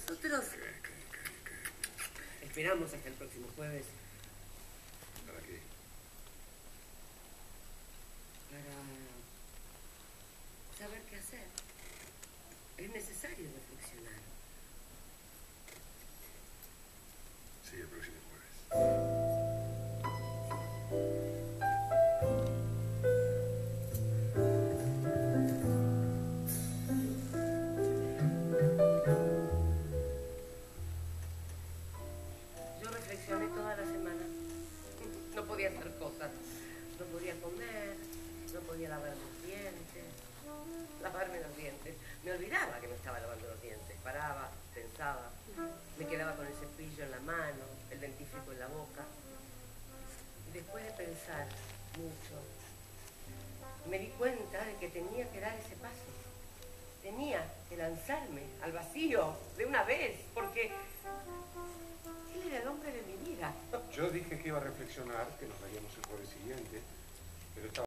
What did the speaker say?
Nosotros esperamos hasta el próximo jueves. ¿Para qué? Para saber qué hacer. Es necesario reflexionar. Sí, el próximo jueves. Yo reflexioné toda la semana. No podía hacer cosas. No podía comer, no podía lavar los dientes. Lavarme los dientes. Me olvidaba que me estaba lavando los dientes. Paraba, pensaba. Me quedaba con el cepillo en la mano, el dentífrico en la boca. Y después de pensar mucho, me di cuenta de que tenía que dar ese paso. Tenía que lanzarme al vacío de una vez, porque él era el hombre de mi vida. Yo dije que iba a reflexionar, que nos veríamos el jueves siguiente, pero estaba